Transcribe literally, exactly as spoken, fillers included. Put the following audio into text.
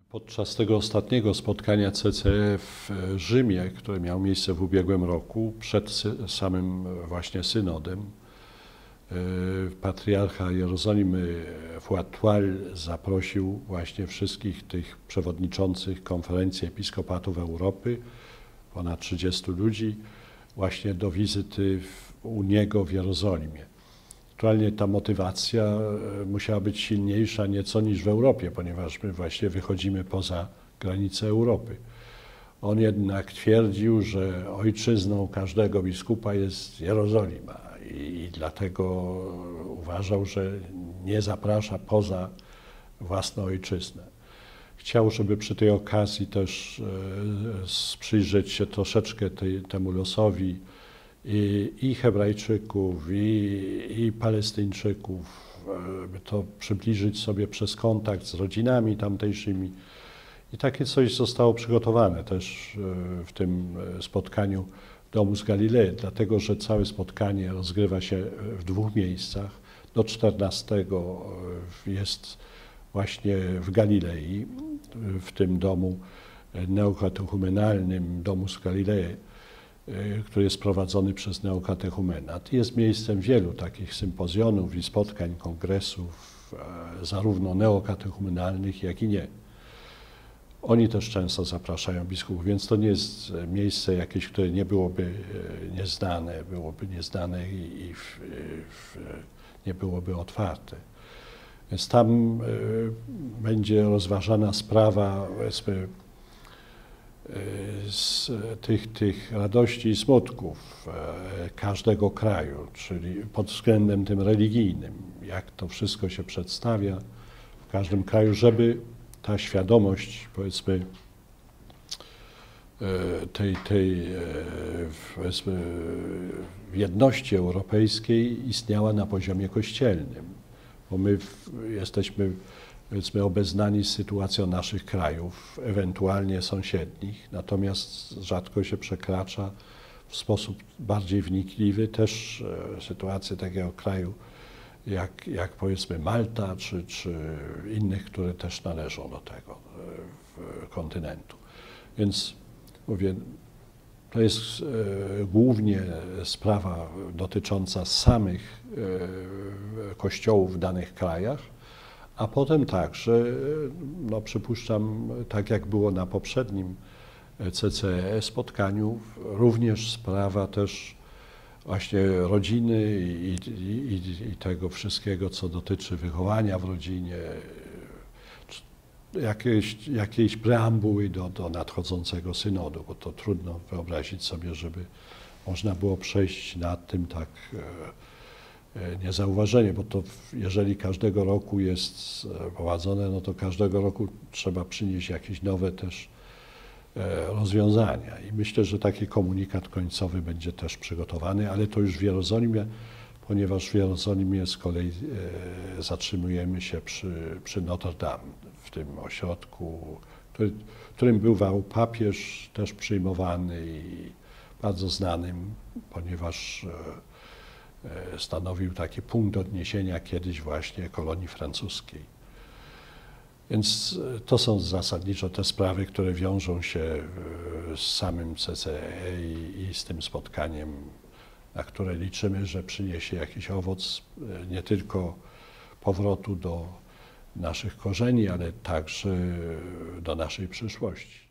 Podczas tego ostatniego spotkania C C E w Rzymie, które miało miejsce w ubiegłym roku, przed samym właśnie synodem, patriarcha Jerozolimy Fuad Tual zaprosił właśnie wszystkich tych przewodniczących Konferencji Episkopatów Europy, ponad trzydziestu ludzi, właśnie do wizyty u niego w Jerozolimie. Naturalnie ta motywacja musiała być silniejsza nieco niż w Europie, ponieważ my właśnie wychodzimy poza granice Europy. On jednak twierdził, że ojczyzną każdego biskupa jest Jerozolima i, i dlatego uważał, że nie zaprasza poza własną ojczyznę. Chciał, żeby przy tej okazji też e, przyjrzeć się troszeczkę tej, temu losowi i, i Hebrajczyków, i, i Palestyńczyków, by to przybliżyć sobie przez kontakt z rodzinami tamtejszymi. I takie coś zostało przygotowane też w tym spotkaniu w Domu z Galilei, dlatego że całe spotkanie rozgrywa się w dwóch miejscach. Do czternastego jest właśnie w Galilei, w tym domu neokatechumenalnym, Domu z Galilei, który jest prowadzony przez Neokatechumenat. Jest miejscem wielu takich sympozjonów i spotkań, kongresów, zarówno neokatechumenalnych, jak i nie. Oni też często zapraszają biskupów, więc to nie jest miejsce jakieś, które nie byłoby nieznane, byłoby nieznane i, i w, w, nie byłoby otwarte. Więc tam y, będzie rozważana sprawa, powiedzmy, z tych, tych radości i smutków każdego kraju, czyli pod względem tym religijnym, jak to wszystko się przedstawia w każdym kraju, żeby ta świadomość, powiedzmy, tej, tej powiedzmy, jedności europejskiej istniała na poziomie kościelnym, bo my jesteśmy, powiedzmy, obeznani z sytuacją naszych krajów, ewentualnie sąsiednich, natomiast rzadko się przekracza w sposób bardziej wnikliwy też e, sytuację takiego kraju jak, jak powiedzmy Malta czy, czy innych, które też należą do tego e, kontynentu. Więc mówię, to jest e, głównie sprawa dotycząca samych e, kościołów w danych krajach, a potem także, no przypuszczam, tak jak było na poprzednim C C E spotkaniu, również sprawa też właśnie rodziny i, i, i tego wszystkiego, co dotyczy wychowania w rodzinie, jakiejś, jakiejś preambuły do, do nadchodzącego synodu, bo to trudno wyobrazić sobie, żeby można było przejść nad tym tak niezauważenie, bo to jeżeli każdego roku jest prowadzone, no to każdego roku trzeba przynieść jakieś nowe też rozwiązania. I myślę, że taki komunikat końcowy będzie też przygotowany, ale to już w Jerozolimie, ponieważ w Jerozolimie z kolei zatrzymujemy się przy, przy Notre Dame, w tym ośrodku, który, którym bywał papież, też przyjmowany i bardzo znanym, ponieważ stanowił taki punkt odniesienia kiedyś właśnie kolonii francuskiej. Więc to są zasadniczo te sprawy, które wiążą się z samym C C E i, i z tym spotkaniem, na które liczymy, że przyniesie jakiś owoc nie tylko powrotu do naszych korzeni, ale także do naszej przyszłości.